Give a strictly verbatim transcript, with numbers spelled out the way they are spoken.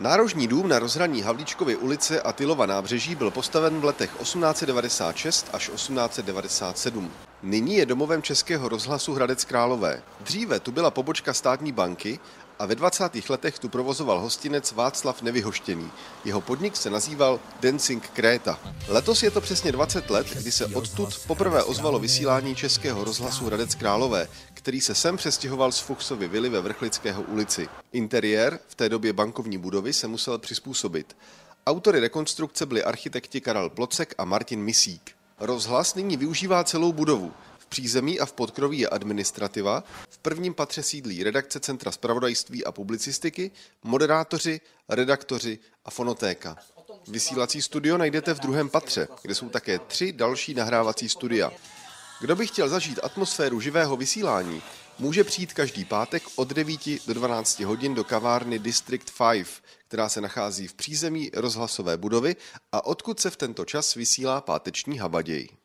Nárožní dům na rozhraní Havlíčkovy ulice a Tylova nábřeží byl postaven v letech osmnáct set devadesát šest až osmnáct set devadesát sedm. Nyní je domovem Českého rozhlasu Hradec Králové. Dříve tu byla pobočka státní banky a ve dvacátých letech tu provozoval hostinec Václav Nevyhoštěný. Jeho podnik se nazýval Dancing Kréta. Letos je to přesně dvacet let, kdy se odtud poprvé ozvalo vysílání Českého rozhlasu Hradec Králové, který se sem přestěhoval z Fuchsovy vily ve Vrchlického ulici. Interiér v té době bankovní budovy se musel přizpůsobit. Autory rekonstrukce byli architekti Karel Plocek a Martin Misík. Rozhlas nyní využívá celou budovu. V přízemí a v podkroví je administrativa, v prvním patře sídlí redakce Centra zpravodajství a publicistiky, moderátoři, redaktoři a fonotéka. Vysílací studio najdete v druhém patře, kde jsou také tři další nahrávací studia. Kdo by chtěl zažít atmosféru živého vysílání, může přijít každý pátek od devíti do dvanácti hodin do kavárny District pět, která se nachází v přízemí rozhlasové budovy a odkud se v tento čas vysílá páteční habaděj.